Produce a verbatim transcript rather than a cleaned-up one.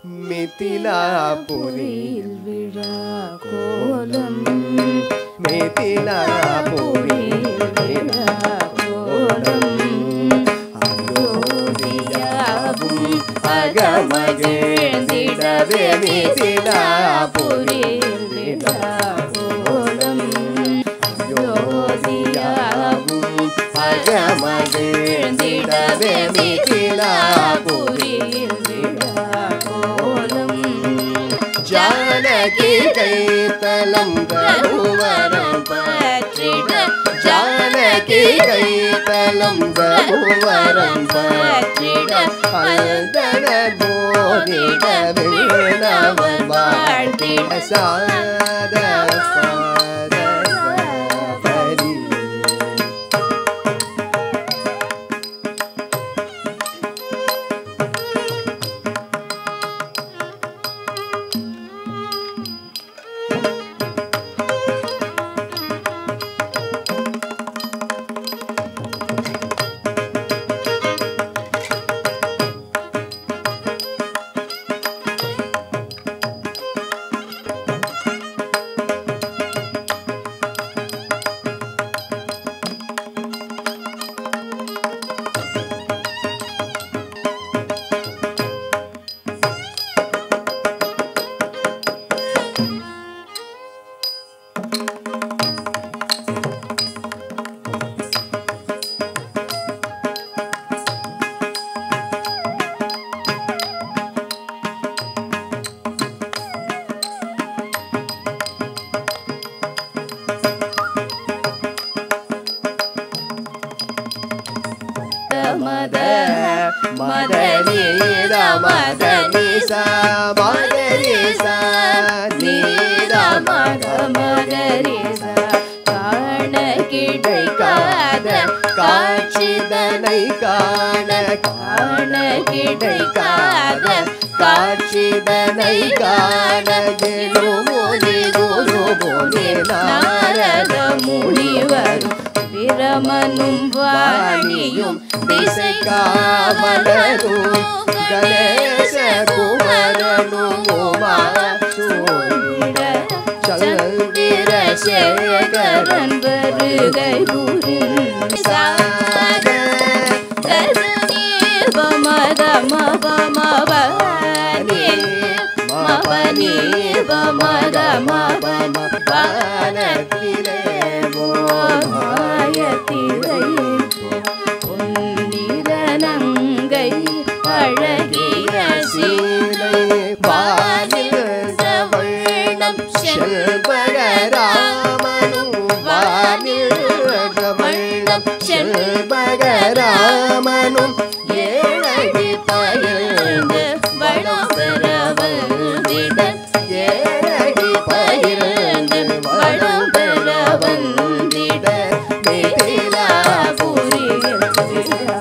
மிதிலாபுரியில் விழா கோலம் மிதிலாபுரியில் விழா கோலம் அயோத்தியாவும் அகமகிழ்ந்திடவே மிதிலாபுரியில் விழா கோலம் அயோத்தியாவும் அகமகிழ்ந்திடவே மிதிலாபுரியில் விழா கோலம் ஜானகி கைத்தலம் தருவரம் பற்றிட ஜானகி கைத்தலம் தருவரம் பற்றிட அந்தன போதிட விண்ணவர் வாழ்த்திட சாத பரி மத மதனீத மதனிசா மதனிசா நீத மத மதனிசா காண கிடைக்காத காட்சிதனை காண காண கிடைக்காத காட்சிதனை காண முனி குரு முனி நாரத முனிவரும் பிரமனும் வாணியும் திசை காவலரும் கணேச குமரனும் உமா சூழிட சந்திர சேகரன் வருகை புரியும் சாத மத மப மபனி மபனி மத மப மபனத்திலே மாயத்திரை பொன்னிறநங்கை அழகிய சீலை வானில் வண்ணம் செல்வகராமனும் வானில் வண்ணம் செல்வகராமனும் ஏழடி பயிர்ந்து வளம் பெறவந்திட ஏழடி பயிர்ந்து வளம் பெறவந்திட மிதிலாபுரியில் விழா